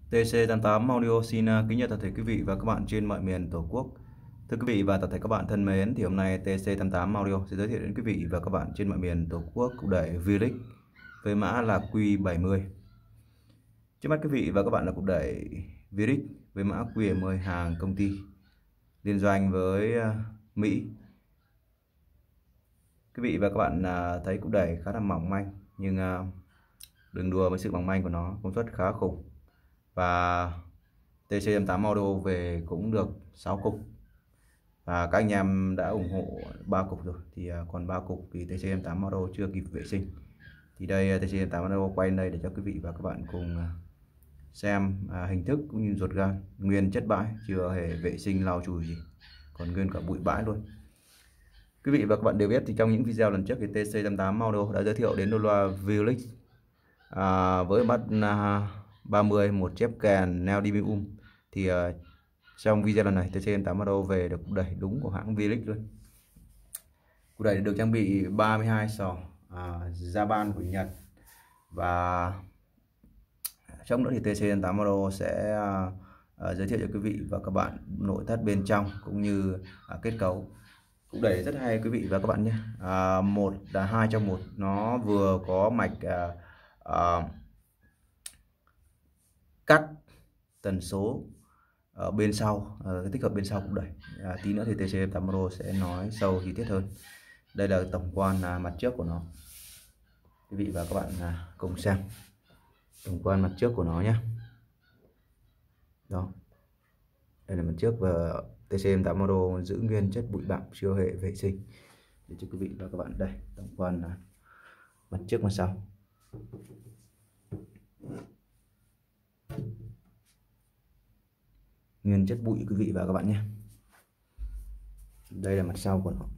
TC88 Audio xin kính chào toàn thể quý vị và các bạn trên mọi miền Tổ quốc. Thưa quý vị và toàn thể các bạn thân mến, thì hôm nay TC88 Audio sẽ giới thiệu đến quý vị và các bạn trên mọi miền Tổ quốc cục đẩy V-Lix với mã là Q70. Trước mắt quý vị và các bạn là cục đẩy V-Lix với mã Q70 hàng công ty liên doanh với Mỹ. Quý vị và các bạn thấy cục đẩy khá là mỏng manh, nhưng đừng đùa với sự mỏng manh của nó, công suất khá khủng. Và TC88 Audio về cũng được 6 cục và các anh em đã ủng hộ 3 cục rồi, thì còn 3 cục thì TC88 Audio chưa kịp vệ sinh. Thì đây TC88 Audio quay đây để cho quý vị và các bạn cùng xem hình thức cũng như ruột gan nguyên chất bãi, chưa hề vệ sinh lau chùi gì, còn nguyên cả bụi bãi luôn. Quý vị và các bạn đều biết thì trong những video lần trước thì TC88 Audio đã giới thiệu đến đô loa V-Lix với bắt 30 một chép kèn neodymium. Thì trong video lần này TC88 Audio về được cục đẩy đúng của hãng V-Lix luôn. Cục đẩy được trang bị 32 sò Japan của Nhật. Và trong nữa thì TC88 Audio sẽ giới thiệu cho quý vị và các bạn nội thất bên trong cũng như kết cấu. Cục đẩy rất hay quý vị và các bạn nhé. Một là 2 trong 1, nó vừa có mạch cắt tần số ở bên sau, tích hợp bên sau cục đẩy. Tí nữa thì TC88 Audio sẽ nói sâu chi tiết hơn. Đây là tổng quan mặt trước của nó, quý vị và các bạn cùng xem tổng quan mặt trước của nó nhé. Đó, đây là mặt trước và TC88 Audio giữ nguyên chất bụi bặm, chưa hề vệ sinh để cho quý vị và các bạn. Đây tổng quan mặt trước mặt sau. Nguyên chất bụi quý vị và các bạn nhé. Đây là mặt sau của nó.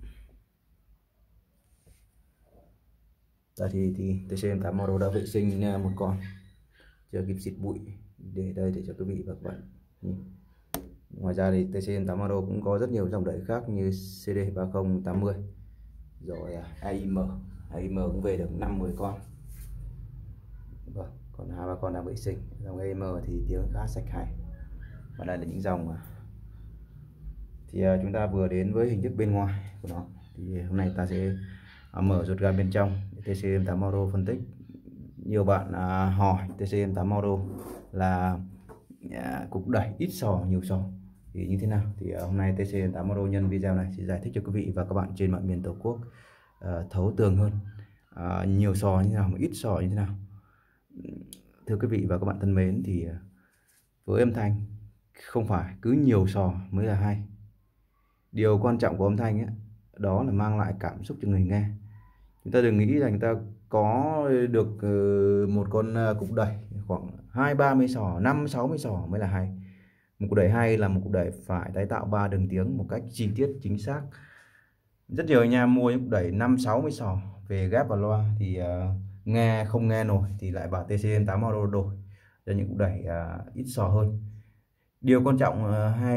Đây thì TC88 Audio đã vệ sinh một con, chưa kịp xịt bụi, để đây để cho quý vị và các bạn nhìn. Ngoài ra thì TC88 Audio cũng có rất nhiều dòng đẩy khác như CD3080 rồi AIM cũng về được 5-10 con. Vâng, còn 2-3 con đang vệ sinh. Dòng AIM thì tiếng khá sạch hay. Và đây là những dòng thì chúng ta vừa đến với hình thức bên ngoài của nó. Thì hôm nay ta sẽ mở ruột gan bên trong để TC88 Audio phân tích. Nhiều bạn hỏi TC88 Audio là cục đẩy ít sò nhiều sò thì như thế nào, thì hôm nay TC88 Audio nhân video này sẽ giải thích cho quý vị và các bạn trên mọi miền Tổ quốc thấu tường hơn nhiều sò như thế nào mà ít sò như thế nào. Thưa quý vị và các bạn thân mến, thì với âm thanh không phải cứ nhiều sò mới là hay. Điều quan trọng của âm thanh ấy, đó là mang lại cảm xúc cho người nghe. Chúng ta đừng nghĩ rằng chúng ta có được một con cục đẩy khoảng 20-30 sò, 50-60 sò mới là hay. Một cục đẩy hay là một cục đẩy phải tái tạo 3 đường tiếng một cách chi tiết chính xác. Rất nhiều anh em mua những cục đẩy 50-60 sò về ghép vào loa thì nghe không nghe nổi, thì lại bảo TC88 Audio đổi cho những cục đẩy ít sò hơn. Điều quan trọng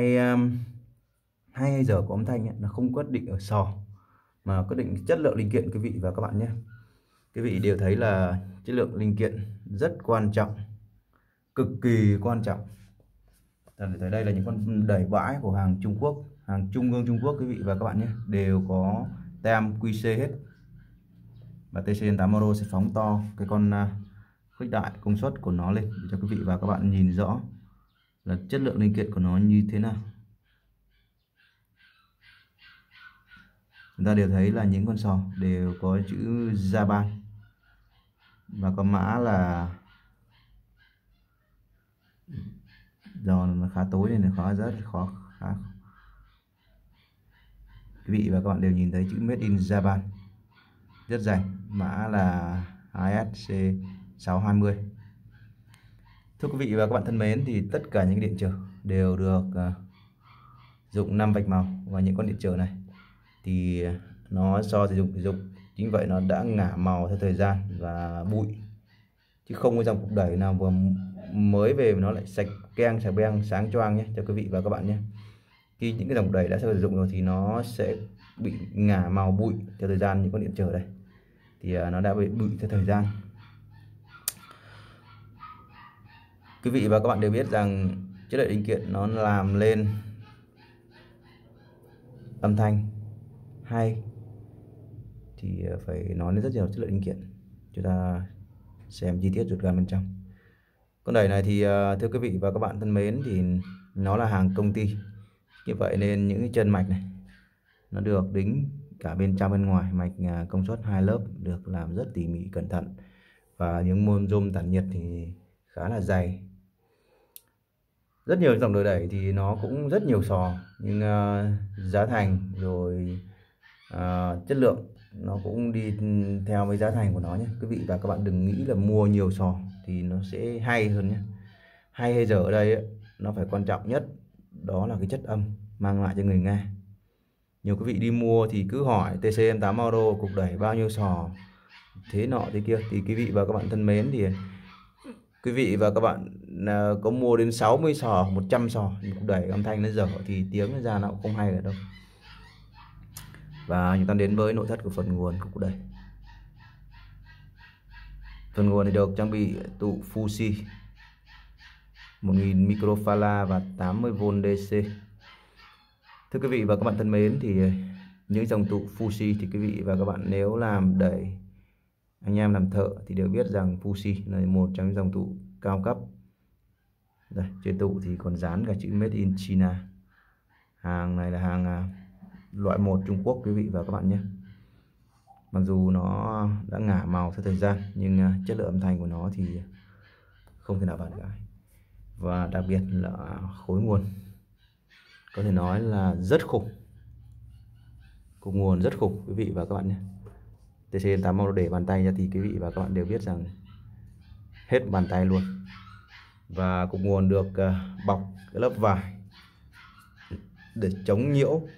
hay giờ của âm thanh ấy, là không quyết định ở sò mà quyết định chất lượng linh kiện quý vị và các bạn nhé. Quý vị đều thấy là chất lượng linh kiện rất quan trọng, cực kỳ quan trọng. Tới đây là những con đẩy bãi của hàng Trung Quốc, hàng trung ương Trung Quốc quý vị và các bạn nhé, đều có tem QC hết. Và TC88 Audio sẽ phóng to cái con khuếch đại công suất của nó lên để cho quý vị và các bạn nhìn rõ là chất lượng linh kiện của nó như thế nào. Chúng ta đều thấy là những con sò đều có chữ Japan và có mã là, do nó khá tối nên nó rất khó. Quý vị và các bạn đều nhìn thấy chữ Made in Japan rất dày, mã là ASC620. Thưa quý vị và các bạn thân mến, thì tất cả những điện trở đều được dụng 5 vạch màu, và những con điện trở này thì nó do sử dụng chính vậy nó đã ngả màu theo thời gian và bụi, chứ không có dòng cục đẩy nào vừa mới về mà nó lại sạch keng sạch beng sáng choang nhé cho quý vị và các bạn nhé. Khi những cái dòng đẩy đã sử dụng rồi thì nó sẽ bị ngả màu bụi theo thời gian. Những con điện trở đây thì nó đã bị bụi theo thời gian. Quý vị và các bạn đều biết rằng chất lượng linh kiện nó làm lên âm thanh hay thì phải nói đến rất nhiều chất lượng linh kiện. Chúng ta xem chi tiết ruột gan bên trong. Con đẩy này thì thưa quý vị và các bạn thân mến, thì nó là hàng công ty. Như vậy nên những cái chân mạch này nó được đính cả bên trong bên ngoài, mạch công suất 2 lớp được làm rất tỉ mỉ cẩn thận, và những môn rôm tản nhiệt thì khá là dày. Rất nhiều dòng đồ đẩy thì nó cũng rất nhiều sò, nhưng giá thành rồi chất lượng nó cũng đi theo với giá thành của nó nhé. Quý vị và các bạn đừng nghĩ là mua nhiều sò thì nó sẽ hay hơn nhé. Hay dở ở đây ấy, nó phải quan trọng nhất đó là cái chất âm mang lại cho người nghe. Nhiều quý vị đi mua thì cứ hỏi TCM8 Audio cục đẩy bao nhiêu sò thế nọ thế kia, thì quý vị và các bạn thân mến, thì quý vị và các bạn có mua đến 60 sò 100 sò cục đẩy âm thanh nó dở thì tiếng nó ra nó cũng không hay ở đâu. Và chúng ta đến với nội thất của phần nguồn cục đẩy. Phần nguồn thì được trang bị tụ Fuji 1000 microfarad và 80V DC. Thưa quý vị và các bạn thân mến, thì những dòng tụ Fuji thì quý vị và các bạn nếu làm đẩy, anh em làm thợ thì đều biết rằng Fuji là một trong những dòng tụ cao cấp. Đây, trên tụ thì còn dán cả chữ Made in China. Hàng này là hàng loại 1 Trung Quốc quý vị và các bạn nhé. Mặc dù nó đã ngả màu theo thời gian nhưng chất lượng âm thanh của nó thì không thể nào phản cãi. Và đặc biệt là khối nguồn có thể nói là rất khủng. Cục nguồn rất khủng quý vị và các bạn nhé. TCM8 Audio để bàn tay ra thì quý vị và các bạn đều biết rằng hết bàn tay luôn. Và cục nguồn được bọc cái lớp vải để chống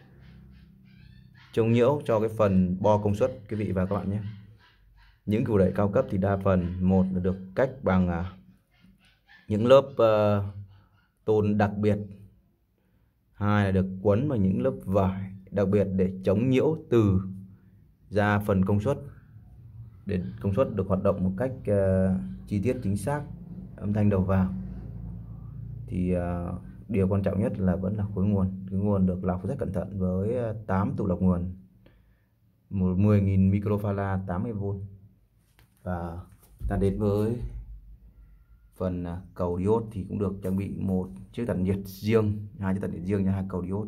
nhiễu cho cái phần bo công suất quý vị và các bạn nhé. Những củ đẩy cao cấp thì đa phần một là được cách bằng những lớp tôn đặc biệt, hai là được quấn vào những lớp vải đặc biệt để chống nhiễu từ ra phần công suất, để công suất được hoạt động một cách chi tiết chính xác âm thanh đầu vào. Thì điều quan trọng nhất là vẫn là khối nguồn. Cái nguồn được lọc rất cẩn thận với 8 tụ lọc nguồn 10.000 microfarad 80V. Và ta đến với phần cầu diode thì cũng được trang bị một chiếc tản nhiệt riêng, hai chiếc tản nhiệt riêng cho hai cầu diode.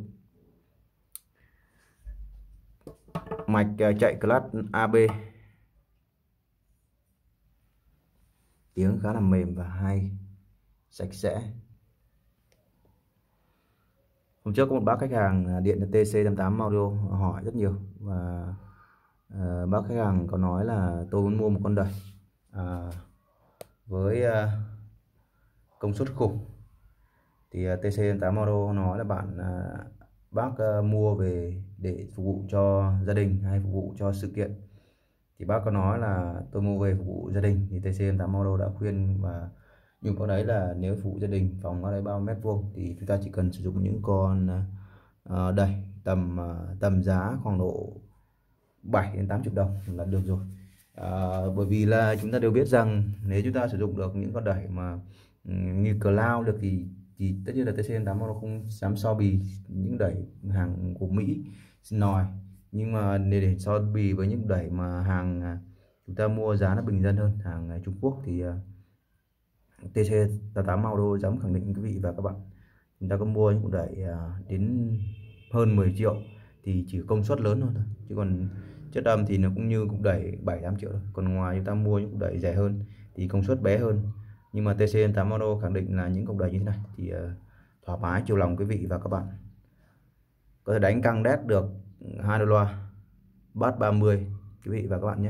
Mạch chạy class AB, tiếng khá là mềm và hay, sạch sẽ. Hôm trước có một bác khách hàng điện cho TC88 Audio hỏi rất nhiều, và bác khách hàng có nói là tôi muốn mua một con đẩy với công suất khủng. Thì TC88 Audio nói là bác mua về để phục vụ cho gia đình hay phục vụ cho sự kiện. Thì bác có nói là tôi mua về phục vụ gia đình, thì TC88 Audio đã khuyên và nhưng có đấy là nếu phục vụ gia đình, phòng ở đây bao mét vuông thì chúng ta chỉ cần sử dụng những con đẩy tầm giá khoảng độ 7 đến 8 triệu đồng là được rồi. Bởi vì là chúng ta đều biết rằng nếu chúng ta sử dụng được những con đẩy mà như Cloud được thì tất nhiên là TC88 nó không dám so bì những đẩy hàng của Mỹ xin nói, nhưng mà để so bì với những đẩy mà hàng chúng ta mua giá nó bình dân hơn, hàng Trung Quốc, thì TC88 Audio dám khẳng định quý vị và các bạn, chúng ta có mua những cục đẩy đến hơn 10 triệu thì chỉ công suất lớn thôi, chứ còn chất âm thì nó cũng như cục đẩy 7-8 triệu thôi. Còn ngoài chúng ta mua những cục đẩy rẻ hơn thì công suất bé hơn, nhưng mà TCM8 Audio khẳng định là những cục đẩy như thế này thì thoải mái chiều lòng quý vị và các bạn. Có thể đánh căng đét được 2 đô loa, bass 30 quý vị và các bạn nhé.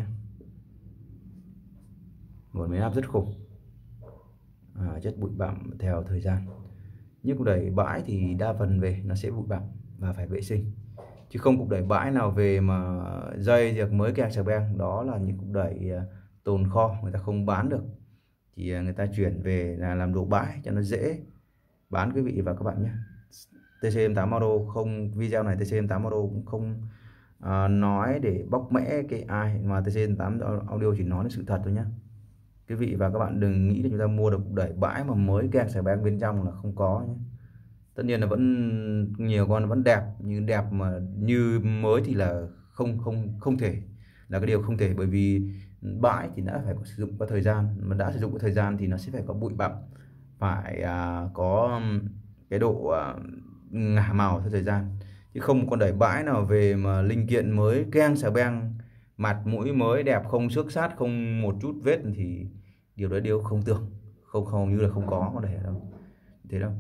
Nguồn máy áp rất khủng, chất bụi bặm theo thời gian. Những cục đẩy bãi thì đa phần về nó sẽ bụi bặm và phải vệ sinh, chứ không cục đẩy bãi nào về mà dây được mới kẹt sạc beng. Đó là những cục đẩy tồn kho, người ta không bán được thì người ta chuyển về là làm đồ bãi cho nó dễ bán quý vị và các bạn nhé. TCM8 Audio không, video này TCM8 Audio cũng không nói để bóc mẽ cái ai, mà TCM8 Audio chỉ nói đến sự thật thôi nhé. Quý vị và các bạn đừng nghĩ là chúng ta mua được cục đẩy bãi mà mới keng xài beng bên trong là không có nhé. Tất nhiên là vẫn nhiều con vẫn đẹp, nhưng đẹp mà như mới thì là không không không thể, là cái điều không thể, bởi vì bãi thì đã phải có sử dụng có thời gian, mà đã sử dụng có thời gian thì nó sẽ phải có bụi bặm, phải có cái độ ngả màu theo thời gian, chứ không con đẩy bãi nào về mà linh kiện mới keng xà beng, mặt mũi mới đẹp, không xước sát, không một chút vết thì điều đấy điều không tưởng, không hầu như là không có con đẩy đâu thế đâu.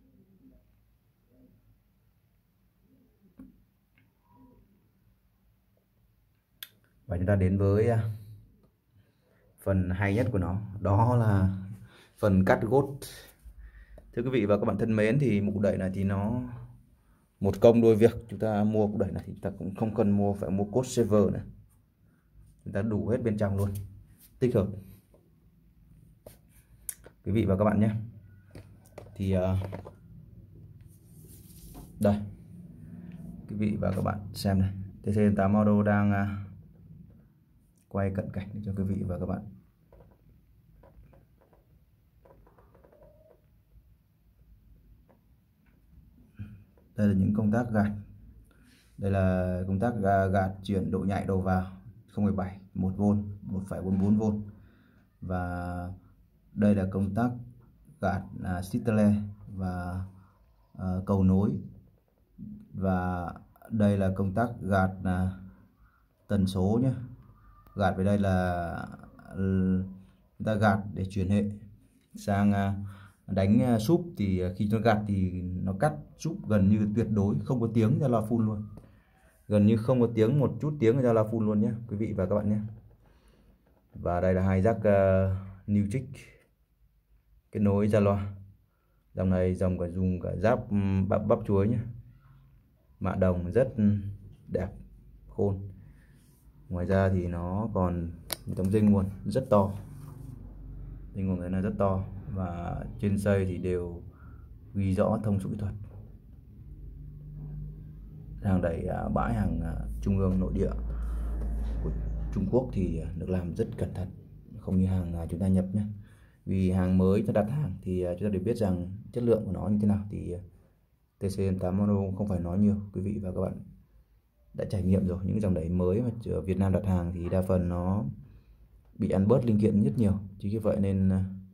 Và chúng ta đến với phần hay nhất của nó, đó là phần cắt gốt. Thưa quý vị và các bạn thân mến, thì một cục đẩy này thì nó một công đôi việc. Chúng ta mua cục đẩy này thì chúng ta cũng không cần phải mua cốt saver này, chúng ta đủ hết bên trong luôn, tích hợp. Quý vị và các bạn nhé, thì đây quý vị và các bạn xem này, TC8 Auto đang quay cận cảnh cho quý vị và các bạn. Đây là những công tác gạt, đây là công tác gạt chuyển độ nhạy đầu vào 0,7, 1V, 1,44V, và đây là công tắc gạt Stittler và cầu nối, và đây là công tắc gạt tần số nhé. Gạt về đây là chúng ta gạt để chuyển hệ sang đánh súp, thì khi nó gạt thì nó cắt súp gần như tuyệt đối không có tiếng ra loa full luôn, gần như không có tiếng, một chút tiếng ra loa full luôn nhé quý vị và các bạn nhé. Và đây là hai jack new trick kết nối ra loa. Dòng này dòng cả dùng cả giáp bắp chuối nhé, mạ đồng rất đẹp khôn. Ngoài ra thì nó còn một tấm dây nguồn rất to, dây nguồn này là rất to, và trên dây thì đều ghi rõ thông số kỹ thuật. Hàng đẩy bãi hàng trung ương nội địa của Trung Quốc thì được làm rất cẩn thận, không như hàng chúng ta nhập nhé. Vì hàng mới ta đặt hàng thì chúng ta đều biết rằng chất lượng của nó như thế nào, thì TC8 Auto không phải nói nhiều, quý vị và các bạn đã trải nghiệm rồi. Những dòng đẩy mới mà ở Việt Nam đặt hàng thì đa phần nó bị ăn bớt linh kiện rất nhiều, chính vì vậy nên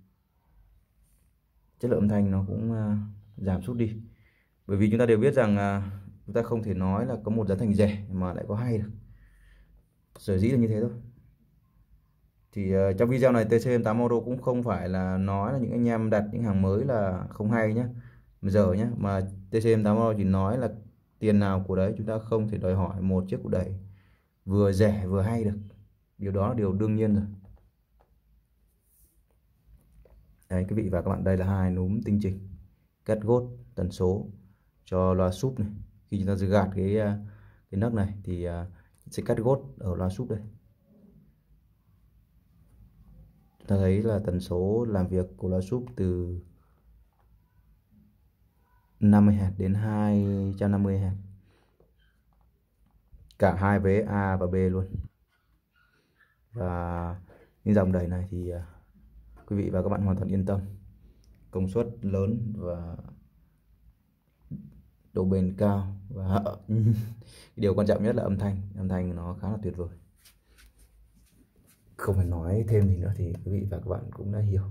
chất lượng âm thanh nó cũng giảm sút đi. Bởi vì chúng ta đều biết rằng chúng ta không thể nói là có một giá thành rẻ mà lại có hay được, sở dĩ là như thế thôi. Thì trong video này TC8 Auto cũng không phải là nói là những anh em đặt những hàng mới là không hay nhé, giờ nhé, mà TC8 Auto chỉ nói là tiền nào của đấy, chúng ta không thể đòi hỏi một chiếc cục đẩy vừa rẻ vừa hay được, điều đó là điều đương nhiên rồi. Đấy quý vị và các bạn, đây là hai núm tinh chỉnh cắt gốt tần số cho loa súp này. Khi chúng ta gạt cái nấc này thì sẽ cắt gốt ở loa súp đây. Chúng ta thấy là tần số làm việc của loa súp từ 50Hz đến 250Hz, cả hai vế A và B luôn. Và những dòng đẩy này thì quý vị và các bạn hoàn toàn yên tâm, công suất lớn và độ bền cao, và điều quan trọng nhất là âm thanh nó khá là tuyệt vời. Không phải nói thêm gì nữa thì quý vị và các bạn cũng đã hiểu.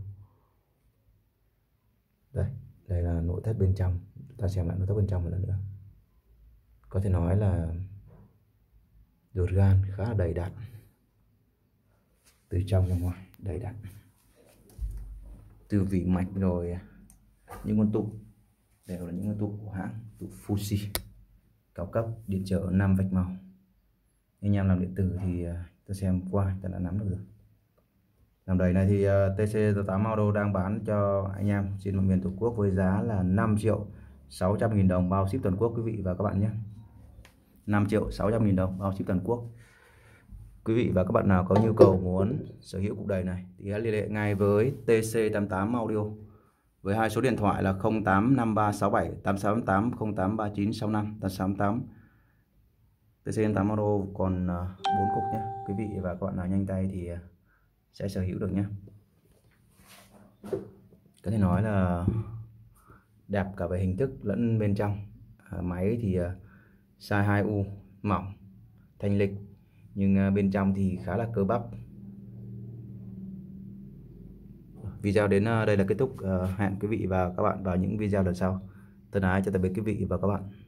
Đây là nội thất bên trong, ta xem lại nội thất bên trong một lần nữa. Có thể nói là ruột gan khá là đầy đặn, từ trong ra ngoài đầy đặn, từ vỉ mạch rồi những con tụ đều là những con tụ của hãng, tụ Fuji cao cấp, điện trở 5 vạch màu. Anh em làm điện tử thì ta xem qua ta đã nắm được rồi. Dòng đẩy này thì TC8 Auto đang bán cho anh em trên mọi miền Tổ quốc với giá là 5.600.000 đồng bao ship toàn quốc quý vị và các bạn nhé. 5.600.000 đồng bao ship toàn quốc. Quý vị và các bạn nào có nhu cầu muốn sở hữu cục đẩy này thì hãy liên hệ ngay với TC88 Audio với hai số điện thoại là 0853678688, 0839658688. TC88 Auto còn 4 cục nhé. Quý vị và các bạn nào nhanh tay thì sẽ sở hữu được nhé. có thể nói là đẹp cả về hình thức lẫn bên trong. Máy thì size 2U, mỏng, thanh lịch, nhưng bên trong thì khá là cơ bắp. Video đến đây là kết thúc. Hẹn quý vị và các bạn vào những video lần sau. Thân ái chào tạm biệt quý vị và các bạn.